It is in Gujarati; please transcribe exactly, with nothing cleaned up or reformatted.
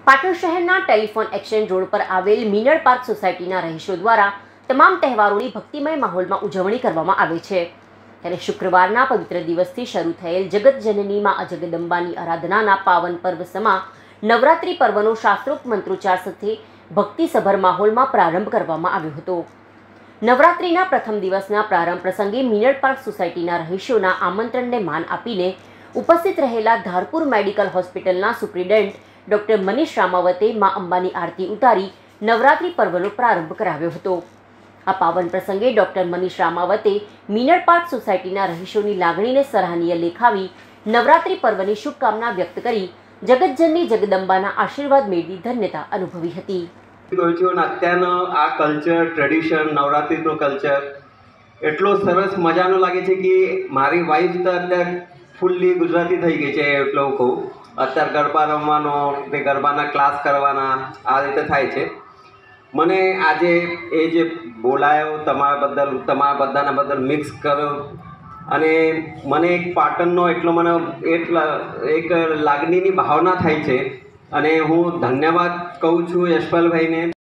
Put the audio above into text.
પાટણ શહેરના ટેલિફોન એક્સચેન્જ રોડ પર આવેલ મિનળ પાર્ક સોસાયટીના રહીશો દ્વારા તમામ તહેવારોની ભક્તિમય માહોલમાં ઉજવણી કરવામાં આવે છે। ત્યારે શુક્રવારના પવિત્ર દિવસથી શરૂ થયેલ જગતજનની માં અજગદંબાની આરાધનાના પાવન પર્વ સમા નવરાત્રિ પર્વનો શાસ્ત્રોક્ત મંત્રોચ્ચાર સાથે ભક્તિસભર માહોલમાં પ્રારંભ કરવામાં આવ્યો હતો। નવરાત્રિના પ્રથમ દિવસના પ્રારંભ પ્રસંગે મિનળ પાર્ક સોસાયટીના રહીશોના આમંત્રણને માન આપીને ઉપસ્થિત રહેલા ધારપુર મેડિકલ હોસ્પિટલના સુપ્રિન્ટેન્ડન્ટ ડોક્ટર મનીષ રામાવતે માં અંબાની આરતી ઉતારી નવરાત્રિ પર્વનો પ્રારંભ કરાવ્યો હતો। આ પાવન પ્રસંગે ડોક્ટર મનીષ રામાવતે મિનળ પાર્ક સોસાયટીના રહીશોની લાગણીને સરાહનીય લેખાવી નવરાત્રિ પર્વની શુભકામના વ્યક્ત કરી જગતજનની જગદંબાના આશીર્વાદ મેળવી ધન્યતા અનુભવી હતી। અત્યારનો આ કલ્ચર ટ્રેડિશન નવરાત્રિનો કલ્ચર એટલો સરસ મજાનો લાગે છે કે મારી વાઈફ તો અત્યારે ફૂલ્લી ગુજરાતી થઈ ગઈ છે એટલો કહું। અત્યારે ગરબા રમવાનો તે ગરબાના ક્લાસ કરવાના આ રીતે થાય છે। મને આજે એ જે બોલાયો તમારા બદલ તમારા બધાના બદલ મિક્સ કર્યો અને મને એક પાટણનો એટલો મને એટલા એક લાગણીની ભાવના થાય છે અને હું ધન્યવાદ કહું છું યશપાલભાઈને।